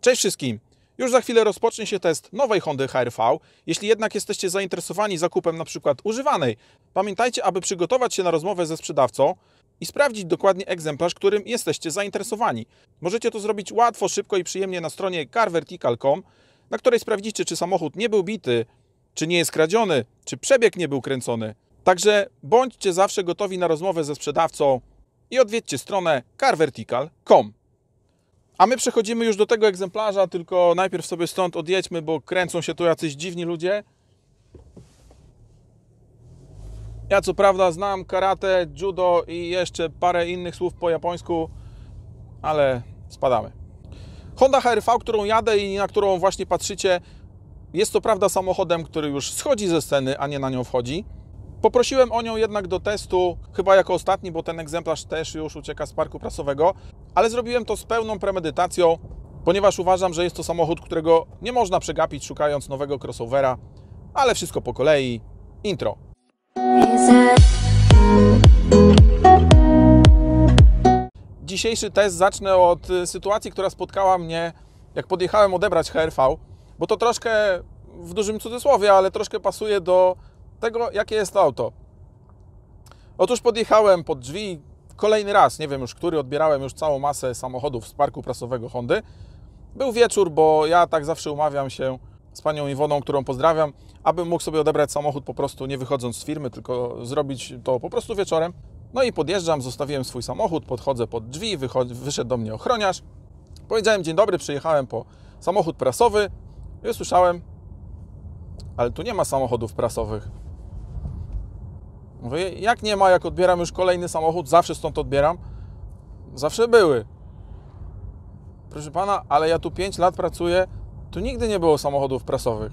Cześć wszystkim! Już za chwilę rozpocznie się test nowej Hondy HR-V. Jeśli jednak jesteście zainteresowani zakupem na przykład używanej, pamiętajcie, aby przygotować się na rozmowę ze sprzedawcą i sprawdzić dokładnie egzemplarz, którym jesteście zainteresowani. Możecie to zrobić łatwo, szybko i przyjemnie na stronie carvertical.com, na której sprawdzicie, czy samochód nie był bity, czy nie jest kradziony, czy przebieg nie był kręcony. Także bądźcie zawsze gotowi na rozmowę ze sprzedawcą i odwiedźcie stronę carvertical.com. A my przechodzimy już do tego egzemplarza, tylko najpierw sobie stąd odjedźmy, bo kręcą się tu jacyś dziwni ludzie. Ja co prawda znam karate, judo i jeszcze parę innych słów po japońsku, ale spadamy. Honda HR-V, którą jadę i na którą właśnie patrzycie, jest to prawda samochodem, który już schodzi ze sceny, a nie na nią wchodzi. Poprosiłem o nią jednak do testu, chyba jako ostatni, bo ten egzemplarz też już ucieka z parku prasowego, ale zrobiłem to z pełną premedytacją, ponieważ uważam, że jest to samochód, którego nie można przegapić szukając nowego crossovera, ale wszystko po kolei. Intro. Dzisiejszy test zacznę od sytuacji, która spotkała mnie, jak podjechałem odebrać HR-V, bo to troszkę, w dużym cudzysłowie, ale troszkę pasuje do tego, jakie jest to auto. Otóż podjechałem pod drzwi kolejny raz, nie wiem już który, odbierałem już całą masę samochodów z parku prasowego Hondy. Był wieczór, bo ja tak zawsze umawiam się z panią Iwoną, którą pozdrawiam, abym mógł sobie odebrać samochód po prostu nie wychodząc z firmy, tylko zrobić to po prostu wieczorem. No i podjeżdżam, zostawiłem swój samochód, podchodzę pod drzwi, wyszedł do mnie ochroniarz. Powiedziałem: dzień dobry, przyjechałem po samochód prasowy i usłyszałem: ale tu nie ma samochodów prasowych. Mówię: jak nie ma, jak odbieram już kolejny samochód, zawsze stąd odbieram. Zawsze były. Proszę pana, ale ja tu 5 lat pracuję, tu nigdy nie było samochodów prasowych.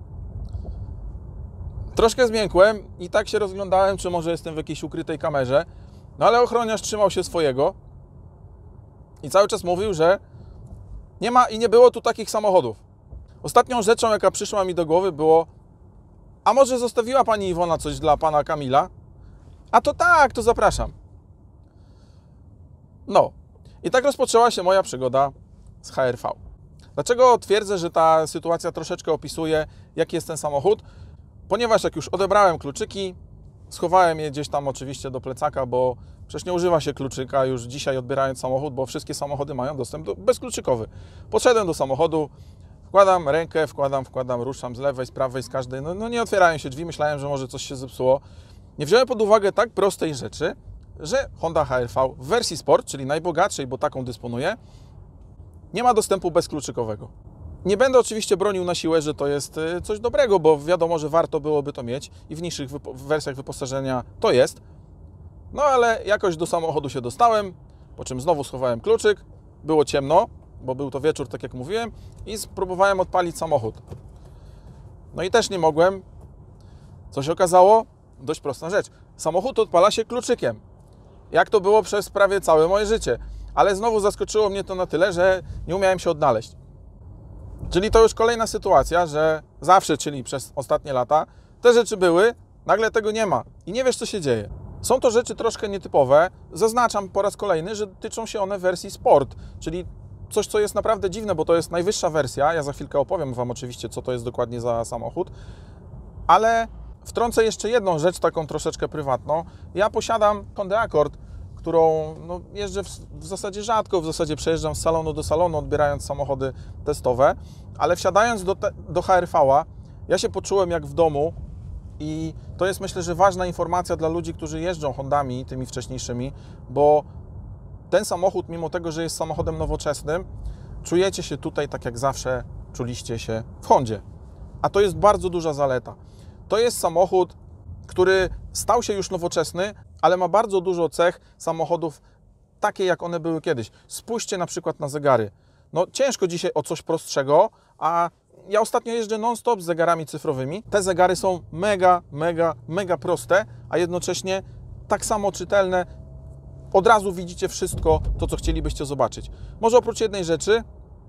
Troszkę zmiękłem i tak się rozglądałem, czy może jestem w jakiejś ukrytej kamerze. No ale ochroniarz trzymał się swojego i cały czas mówił, że nie ma i nie było tu takich samochodów. Ostatnią rzeczą, jaka przyszła mi do głowy, było: a może zostawiła pani Iwona coś dla pana Kamila? A to tak, to zapraszam. No i tak rozpoczęła się moja przygoda z HR-V. Dlaczego twierdzę, że ta sytuacja troszeczkę opisuje, jaki jest ten samochód? Ponieważ jak już odebrałem kluczyki, schowałem je gdzieś tam oczywiście do plecaka, bo przecież nie używa się kluczyka już dzisiaj odbierając samochód, bo wszystkie samochody mają dostęp bezkluczykowy. Podszedłem do samochodu, wkładam rękę, wkładam, ruszam z lewej, z prawej, z każdej. No nie otwierają się drzwi, myślałem, że może coś się zepsuło. Nie wziąłem pod uwagę tak prostej rzeczy, że Honda HR-V w wersji Sport, czyli najbogatszej, bo taką dysponuję, nie ma dostępu bezkluczykowego. Nie będę oczywiście bronił na siłę, że to jest coś dobrego, bo wiadomo, że warto byłoby to mieć i w niższych wersjach wyposażenia to jest. No ale jakoś do samochodu się dostałem, po czym znowu schowałem kluczyk, było ciemno, bo był to wieczór, tak jak mówiłem, i spróbowałem odpalić samochód. No i też nie mogłem. Co się okazało? Dość prosta rzecz. Samochód odpala się kluczykiem. Jak to było przez prawie całe moje życie. Ale znowu zaskoczyło mnie to na tyle, że nie umiałem się odnaleźć. Czyli to już kolejna sytuacja, że zawsze, czyli przez ostatnie lata, te rzeczy były, nagle tego nie ma i nie wiesz, co się dzieje. Są to rzeczy troszkę nietypowe. Zaznaczam po raz kolejny, że tyczą się one wersji Sport, czyli coś, co jest naprawdę dziwne, bo to jest najwyższa wersja. Ja za chwilkę opowiem Wam oczywiście, co to jest dokładnie za samochód, ale wtrącę jeszcze jedną rzecz, taką troszeczkę prywatną. Ja posiadam Hondę Accord, którą jeżdżę w zasadzie rzadko, w zasadzie przejeżdżam z salonu do salonu, odbierając samochody testowe, ale wsiadając do HR-V-a, ja się poczułem jak w domu i to jest, myślę, że ważna informacja dla ludzi, którzy jeżdżą Hondami, tymi wcześniejszymi, bo ten samochód, mimo tego, że jest samochodem nowoczesnym, czujecie się tutaj tak jak zawsze czuliście się w Hondzie. A to jest bardzo duża zaleta. To jest samochód, który stał się już nowoczesny, ale ma bardzo dużo cech samochodów takie, jak one były kiedyś. Spójrzcie na przykład na zegary. No ciężko dzisiaj o coś prostszego, a ja ostatnio jeżdżę non-stop z zegarami cyfrowymi. Te zegary są mega proste, a jednocześnie tak samo czytelne. Od razu widzicie wszystko to, co chcielibyście zobaczyć. Może oprócz jednej rzeczy,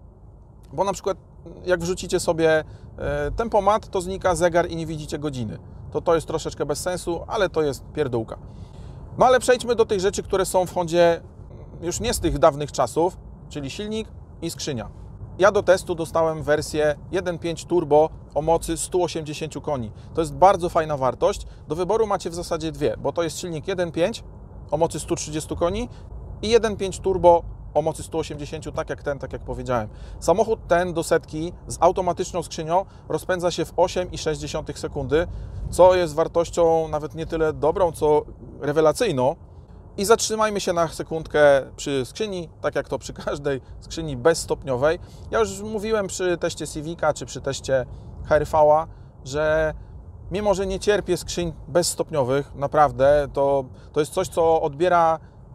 bo na przykład jak wrzucicie sobie tempomat, to znika zegar i nie widzicie godziny. To jest troszeczkę bez sensu, ale to jest pierdółka. No ale przejdźmy do tych rzeczy, które są w Hondzie już nie z tych dawnych czasów, czyli silnik i skrzynia. Ja do testu dostałem wersję 1.5 turbo o mocy 180 koni. To jest bardzo fajna wartość. Do wyboru macie w zasadzie dwie, bo to jest silnik 1.5 o mocy 130 koni i 1.5 turbo o mocy 180, tak jak ten, tak jak powiedziałem. Samochód ten do setki z automatyczną skrzynią rozpędza się w 8,6 sekundy, co jest wartością nawet nie tyle dobrą, co rewelacyjną. I zatrzymajmy się na sekundkę przy skrzyni, tak jak to przy każdej skrzyni bezstopniowej. Ja już mówiłem przy teście Civica czy przy teście HR-V, że mimo, że nie cierpię skrzyń bezstopniowych, naprawdę, to jest coś, co odbiera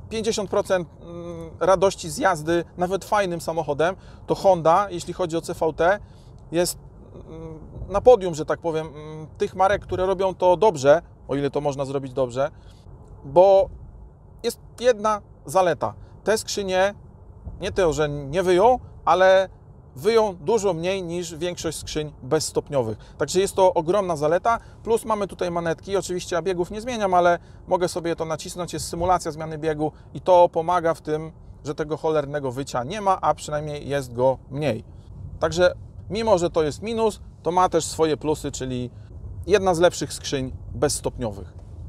50% radości z jazdy, nawet fajnym samochodem, to Honda, jeśli chodzi o CVT, jest na podium, że tak powiem, tych marek, które robią to dobrze, o ile to można zrobić dobrze, bo jest jedna zaleta. Te skrzynie, nie to, że nie wyją, ale wyją dużo mniej niż większość skrzyń bezstopniowych. Także jest to ogromna zaleta, plus mamy tutaj manetki. Oczywiście ja biegów nie zmieniam, ale mogę sobie to nacisnąć, jest symulacja zmiany biegu i to pomaga w tym, że tego cholernego wycia nie ma, a przynajmniej jest go mniej. Także mimo, że to jest minus, to ma też swoje plusy, czyli jedna z lepszych skrzyń bezstopniowych.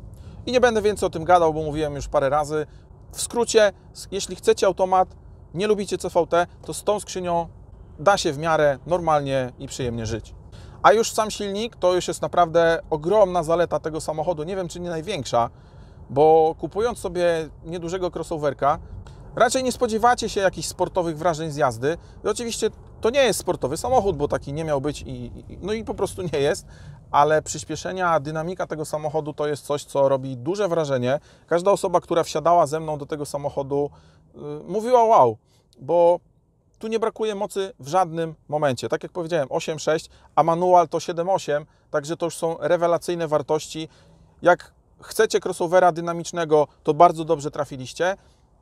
I nie będę więcej o tym gadał, bo mówiłem już parę razy. W skrócie, jeśli chcecie automat, nie lubicie CVT, to z tą skrzynią da się w miarę normalnie i przyjemnie żyć. A już sam silnik to już jest naprawdę ogromna zaleta tego samochodu. Nie wiem, czy nie największa, bo kupując sobie niedużego crossoverka, raczej nie spodziewacie się jakichś sportowych wrażeń z jazdy. I oczywiście to nie jest sportowy samochód, bo taki nie miał być no i po prostu nie jest, ale przyspieszenia, dynamika tego samochodu to jest coś, co robi duże wrażenie. Każda osoba, która wsiadała ze mną do tego samochodu, mówiła wow, bo tu nie brakuje mocy w żadnym momencie. Tak jak powiedziałem, 8.6, a manual to 7.8, także to już są rewelacyjne wartości. Jak chcecie crossovera dynamicznego, to bardzo dobrze trafiliście.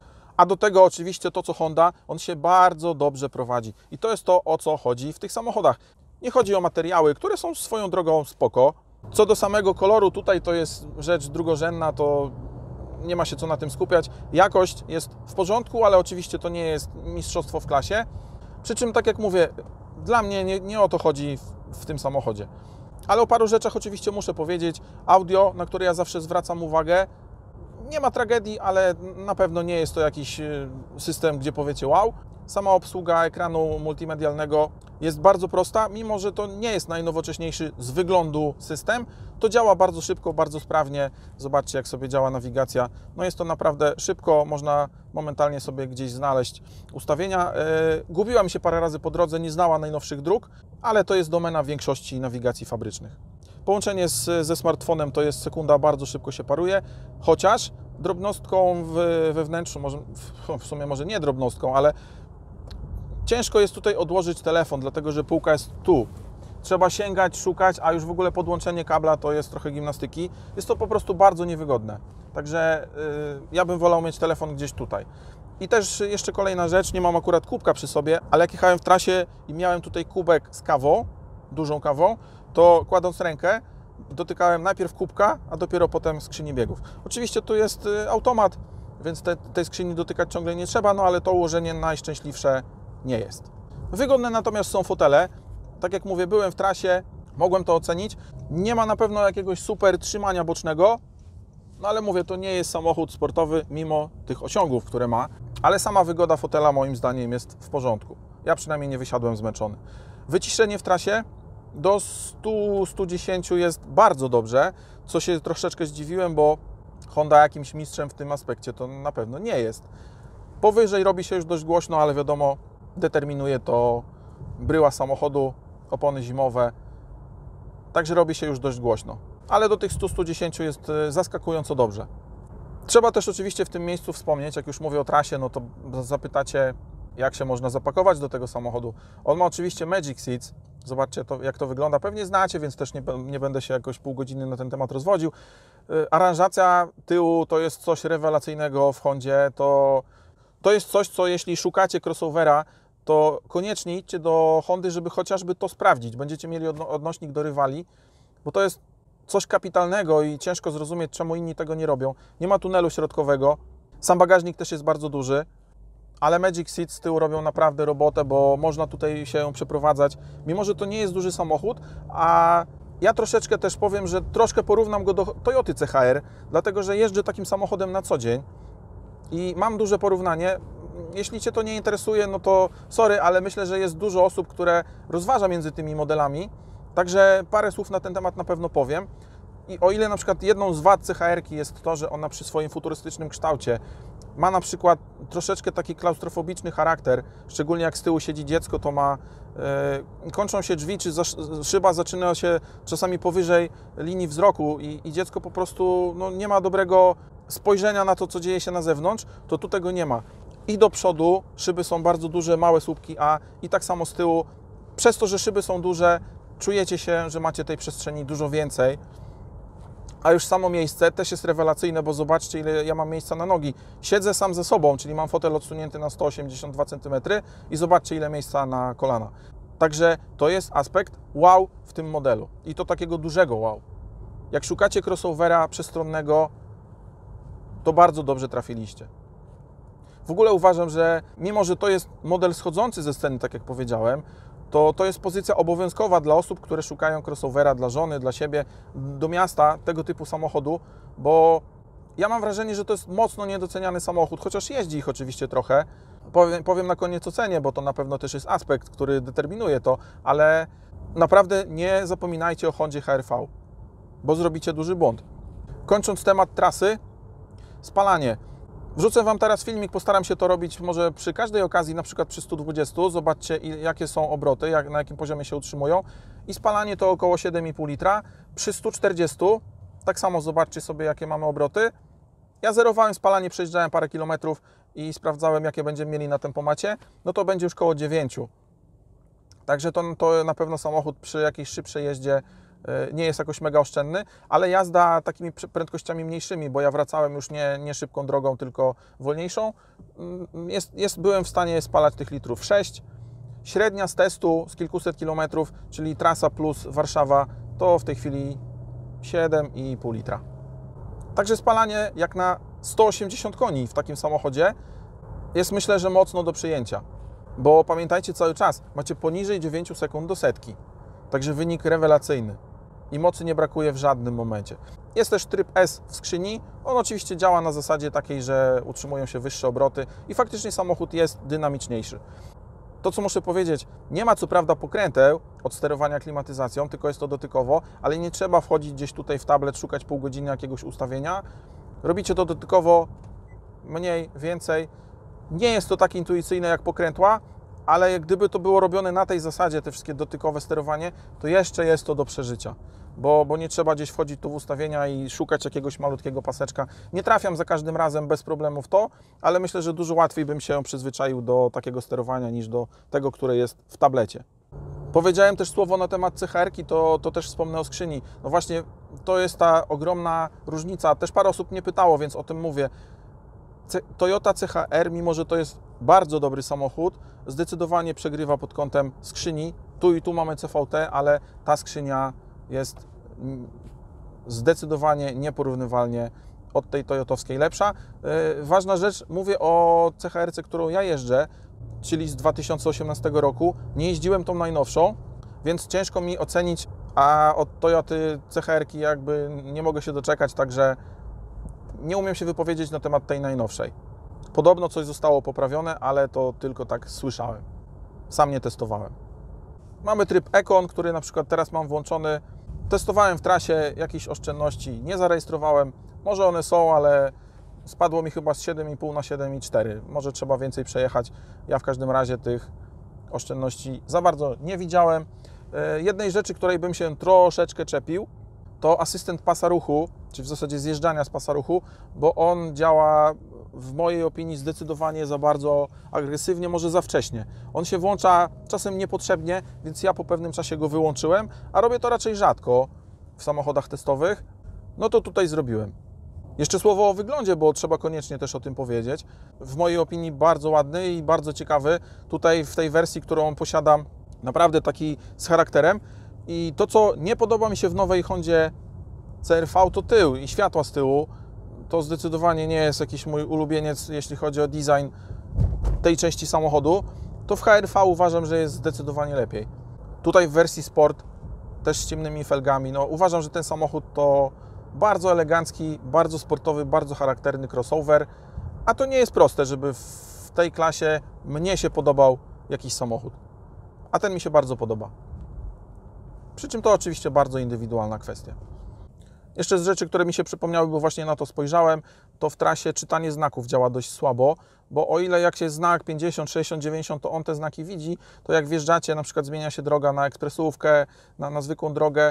A do tego oczywiście to, co Honda, on się bardzo dobrze prowadzi. I to jest to, o co chodzi w tych samochodach. Nie chodzi o materiały, które są swoją drogą spoko. Co do samego koloru, tutaj to jest rzecz drugorzędna, to nie ma się co na tym skupiać. Jakość jest w porządku, ale oczywiście to nie jest mistrzostwo w klasie. Przy czym, tak jak mówię, dla mnie nie o to chodzi w tym samochodzie. Ale o paru rzeczach oczywiście muszę powiedzieć. Audio, na które ja zawsze zwracam uwagę, nie ma tragedii, ale na pewno nie jest to jakiś system, gdzie powiecie wow. Sama obsługa ekranu multimedialnego jest bardzo prosta, mimo że to nie jest najnowocześniejszy z wyglądu system, to działa bardzo szybko, bardzo sprawnie. Zobaczcie, jak sobie działa nawigacja. No jest to naprawdę szybko, można momentalnie sobie gdzieś znaleźć ustawienia. Gubiła mi się parę razy po drodze, nie znała najnowszych dróg, ale to jest domena większości nawigacji fabrycznych. Połączenie ze smartfonem to jest sekunda, bardzo szybko się paruje, chociaż drobnostką we wnętrzu, w sumie może nie drobnostką, ale ciężko jest tutaj odłożyć telefon, dlatego że półka jest tu. Trzeba sięgać, szukać, a już w ogóle podłączenie kabla to jest trochę gimnastyki. Jest to po prostu bardzo niewygodne. Także ja bym wolał mieć telefon gdzieś tutaj. I też jeszcze kolejna rzecz, nie mam akurat kubka przy sobie, ale jak jechałem w trasie i miałem tutaj kubek z kawą, dużą kawą, to kładąc rękę, dotykałem najpierw kubka, a dopiero potem skrzyni biegów. Oczywiście tu jest automat, więc tej skrzyni dotykać ciągle nie trzeba, no ale to ułożenie najszczęśliwsze nie jest. Wygodne natomiast są fotele. Tak jak mówię, byłem w trasie, mogłem to ocenić. Nie ma na pewno jakiegoś super trzymania bocznego, no ale mówię, to nie jest samochód sportowy, mimo tych osiągów, które ma, ale sama wygoda fotela moim zdaniem jest w porządku. Ja przynajmniej nie wysiadłem zmęczony. Wyciszenie w trasie do 100-110 jest bardzo dobrze, co się troszeczkę zdziwiłem, bo Honda jakimś mistrzem w tym aspekcie to na pewno nie jest. Powyżej robi się już dość głośno, ale wiadomo, determinuje to bryła samochodu, opony zimowe, także robi się już dość głośno. Ale do tych 100-110 jest zaskakująco dobrze. Trzeba też oczywiście w tym miejscu wspomnieć, jak już mówię o trasie, no to zapytacie, jak się można zapakować do tego samochodu. On ma oczywiście Magic Seats. Zobaczcie, jak to wygląda. Pewnie znacie, więc też nie będę się jakoś pół godziny na ten temat rozwodził. Aranżacja tyłu to jest coś rewelacyjnego w Hondzie. To jest coś, co jeśli szukacie crossovera, to koniecznie idźcie do Hondy, żeby chociażby to sprawdzić. Będziecie mieli odnośnik do rywali, bo to jest coś kapitalnego i ciężko zrozumieć, czemu inni tego nie robią. Nie ma tunelu środkowego. Sam bagażnik też jest bardzo duży. ale Magic Seat z tyłu robią naprawdę robotę, bo można tutaj się przeprowadzać, mimo że to nie jest duży samochód, a ja troszeczkę też powiem, że troszkę porównam go do Toyoty CHR, dlatego że jeżdżę takim samochodem na co dzień i mam duże porównanie. Jeśli Cię to nie interesuje, no to sorry, ale myślę, że jest dużo osób, które rozważa między tymi modelami, także parę słów na ten temat na pewno powiem. I o ile na przykład jedną z wad CHR-ki jest to, że ona przy swoim futurystycznym kształcie ma na przykład troszeczkę taki klaustrofobiczny charakter, szczególnie jak z tyłu siedzi dziecko, to ma, kończą się drzwi, czy szyba zaczyna się czasami powyżej linii wzroku i dziecko po prostu no, nie ma dobrego spojrzenia na to, co dzieje się na zewnątrz, to tu tego nie ma. I do przodu szyby są bardzo duże, małe słupki A i tak samo z tyłu. Przez to, że szyby są duże, czujecie się, że macie tej przestrzeni dużo więcej. A już samo miejsce też jest rewelacyjne, bo zobaczcie, ile ja mam miejsca na nogi. Siedzę sam ze sobą, czyli mam fotel odsunięty na 182 cm i zobaczcie, ile miejsca na kolana. Także to jest aspekt wow w tym modelu i to takiego dużego wow. Jak szukacie crossovera przestronnego, to bardzo dobrze trafiliście. W ogóle uważam, że mimo, że to jest model schodzący ze sceny, tak jak powiedziałem, to jest pozycja obowiązkowa dla osób, które szukają crossovera dla żony, dla siebie, do miasta, tego typu samochodu, bo ja mam wrażenie, że to jest mocno niedoceniany samochód, chociaż jeździ ich oczywiście trochę. Powiem na koniec o cenie, bo to na pewno też jest aspekt, który determinuje to, ale naprawdę nie zapominajcie o Hondzie HR-V, bo zrobicie duży błąd. Kończąc temat trasy, spalanie. Wrzucę Wam teraz filmik, postaram się to robić może przy każdej okazji, na przykład przy 120. Zobaczcie, jakie są obroty, na jakim poziomie się utrzymują. I spalanie to około 7,5 litra. Przy 140, tak samo zobaczcie sobie, jakie mamy obroty. Ja zerowałem spalanie, przejeżdżałem parę kilometrów i sprawdzałem, jakie będziemy mieli na tempomacie. No to będzie już koło 9. Także to na pewno samochód przy jakiejś szybszej jeździe nie jest jakoś mega oszczędny, ale jazda takimi prędkościami mniejszymi, bo ja wracałem już nie szybką drogą, tylko wolniejszą, byłem w stanie spalać tych litrów 6. Średnia z testu z kilkuset kilometrów, czyli trasa plus Warszawa, to w tej chwili 7,5 litra. Także spalanie jak na 180 koni w takim samochodzie jest, myślę, że mocno do przyjęcia, bo pamiętajcie cały czas, macie poniżej 9 sekund do setki, także wynik rewelacyjny. I mocy nie brakuje w żadnym momencie. Jest też tryb S w skrzyni. On oczywiście działa na zasadzie takiej, że utrzymują się wyższe obroty i faktycznie samochód jest dynamiczniejszy. To, co muszę powiedzieć, nie ma co prawda pokręteł od sterowania klimatyzacją, tylko jest to dotykowo, ale nie trzeba wchodzić gdzieś tutaj w tablet, szukać pół godziny jakiegoś ustawienia. Robicie to dotykowo, mniej, więcej. Nie jest to tak intuicyjne jak pokrętła, ale gdyby to było robione na tej zasadzie, te wszystkie dotykowe sterowanie, to jeszcze jest to do przeżycia, bo nie trzeba gdzieś wchodzić tu w ustawienia i szukać jakiegoś malutkiego paseczka. Nie trafiam za każdym razem bez problemu w to, ale myślę, że dużo łatwiej bym się przyzwyczaił do takiego sterowania niż do tego, które jest w tablecie. Powiedziałem też słowo na temat CHR-ki, to też wspomnę o skrzyni. No właśnie, to jest ta ogromna różnica. Też parę osób mnie pytało, więc o tym mówię. Toyota CHR, mimo że to jest bardzo dobry samochód, zdecydowanie przegrywa pod kątem skrzyni. Tu i tu mamy CVT, ale ta skrzynia jest zdecydowanie nieporównywalnie od tej toyotowskiej lepsza. Ważna rzecz, mówię o CHR-ce, którą ja jeżdżę, czyli z 2018 roku. Nie jeździłem tą najnowszą, więc ciężko mi ocenić, a od Toyoty CHR-ki jakby nie mogę się doczekać, także nie umiem się wypowiedzieć na temat tej najnowszej. Podobno coś zostało poprawione, ale to tylko tak słyszałem. Sam nie testowałem. Mamy tryb Econ, który na przykład teraz mam włączony. Testowałem w trasie, jakieś oszczędności nie zarejestrowałem. Może one są, ale spadło mi chyba z 7,5 na 7,4. Może trzeba więcej przejechać. Ja w każdym razie tych oszczędności za bardzo nie widziałem. Jednej rzeczy, której bym się troszeczkę czepił, to asystent pasa ruchu, czy w zasadzie zjeżdżania z pasa ruchu, bo on działa w mojej opinii zdecydowanie za bardzo agresywnie, może za wcześnie. On się włącza czasem niepotrzebnie, więc ja po pewnym czasie go wyłączyłem, a robię to raczej rzadko w samochodach testowych. No to tutaj zrobiłem. Jeszcze słowo o wyglądzie, bo trzeba koniecznie też o tym powiedzieć. W mojej opinii bardzo ładny i bardzo ciekawy. Tutaj w tej wersji, którą posiadam, naprawdę taki z charakterem. I to, co nie podoba mi się w nowej Hondzie CR-V, to tył i światła z tyłu. To zdecydowanie nie jest jakiś mój ulubieniec, jeśli chodzi o design. tej części samochodu, to w HR-V uważam, że jest zdecydowanie lepiej. Tutaj w wersji Sport, też z ciemnymi felgami, no uważam, że ten samochód to bardzo elegancki, bardzo sportowy, bardzo charakterny crossover, a to nie jest proste, żeby w tej klasie mnie się podobał jakiś samochód. A ten mi się bardzo podoba. Przy czym to oczywiście bardzo indywidualna kwestia. Jeszcze z rzeczy, które mi się przypomniały, bo właśnie na to spojrzałem, to w trasie czytanie znaków działa dość słabo, bo o ile jak się znak 50, 60, 90, to on te znaki widzi, to jak wjeżdżacie, na przykład zmienia się droga na ekspresówkę, na zwykłą drogę,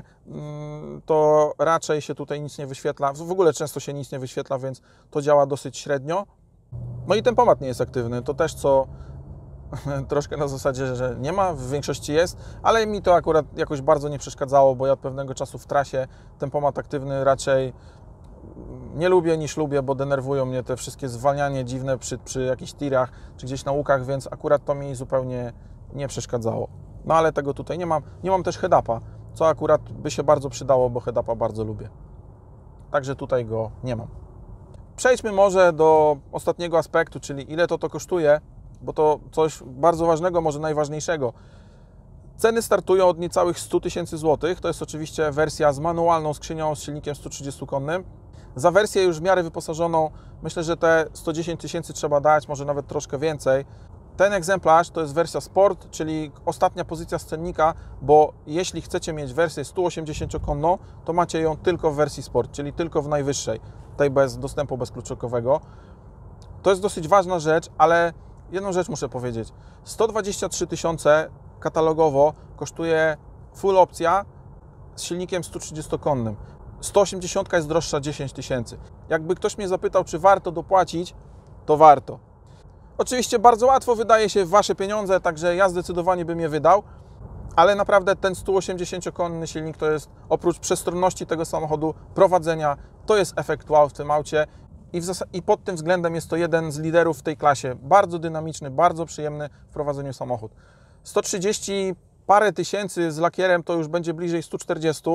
to raczej się tutaj nic nie wyświetla. W ogóle często się nic nie wyświetla, więc to działa dosyć średnio. No i tempomat nie jest aktywny, to też co troszkę na zasadzie, że nie ma, w większości jest, ale mi to akurat jakoś bardzo nie przeszkadzało, bo ja od pewnego czasu w trasie tempomat aktywny raczej nie lubię niż lubię, bo denerwują mnie te wszystkie zwalnianie dziwne przy jakichś tirach czy gdzieś na łukach, więc akurat to mi zupełnie nie przeszkadzało. No ale tego tutaj nie mam. Nie mam też head-upa, co akurat by się bardzo przydało, bo head-upa bardzo lubię. Także tutaj go nie mam. Przejdźmy może do ostatniego aspektu, czyli ile to kosztuje, bo to coś bardzo ważnego, może najważniejszego. Ceny startują od niecałych 100 000 złotych. To jest oczywiście wersja z manualną skrzynią z silnikiem 130-konnym. Za wersję już w miarę wyposażoną myślę, że te 110 000 trzeba dać, może nawet troszkę więcej. Ten egzemplarz to jest wersja Sport, czyli ostatnia pozycja z cennika, bo jeśli chcecie mieć wersję 180-konną, to macie ją tylko w wersji Sport, czyli tylko w najwyższej, tej bez dostępu bezkluczykowego. To jest dosyć ważna rzecz, ale jedną rzecz muszę powiedzieć. 123 000 katalogowo kosztuje full opcja z silnikiem 130-konnym. 180 jest droższa 10 000. Jakby ktoś mnie zapytał, czy warto dopłacić, to warto. Oczywiście bardzo łatwo wydaje się Wasze pieniądze, także ja zdecydowanie bym je wydał, ale naprawdę ten 180-konny silnik to jest, oprócz przestronności tego samochodu, prowadzenia, to jest efekt wow w tym aucie i pod tym względem jest to jeden z liderów w tej klasie. Bardzo dynamiczny, bardzo przyjemny w prowadzeniu samochód. 130 parę tysięcy z lakierem to już będzie bliżej 140.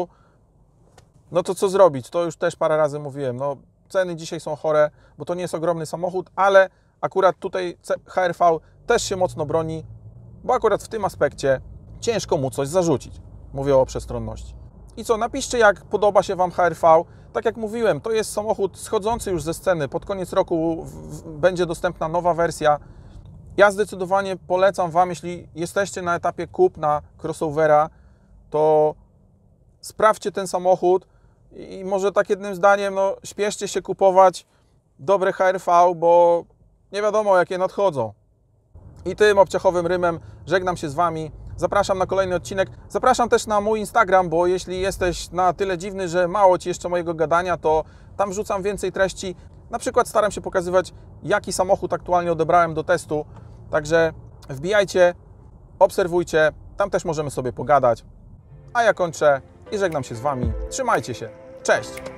No to co zrobić? To już też parę razy mówiłem. No, ceny dzisiaj są chore, bo to nie jest ogromny samochód, ale akurat tutaj HR-V też się mocno broni, bo akurat w tym aspekcie ciężko mu coś zarzucić. Mówię o przestronności. I co? Napiszcie, jak podoba się Wam HR-V. Tak jak mówiłem, to jest samochód schodzący już ze sceny. Pod koniec roku będzie dostępna nowa wersja. Ja zdecydowanie polecam Wam, jeśli jesteście na etapie kupna crossovera, to sprawdźcie ten samochód i może tak jednym zdaniem, no śpieszcie się kupować dobre HR-V, bo nie wiadomo, jakie nadchodzą. I tym obciachowym rymem żegnam się z Wami. Zapraszam na kolejny odcinek. Zapraszam też na mój Instagram, bo jeśli jesteś na tyle dziwny, że mało Ci jeszcze mojego gadania, to tam wrzucam więcej treści. Na przykład staram się pokazywać, jaki samochód aktualnie odebrałem do testu. Także wbijajcie, obserwujcie, tam też możemy sobie pogadać. A ja kończę i żegnam się z Wami. Trzymajcie się. Cześć!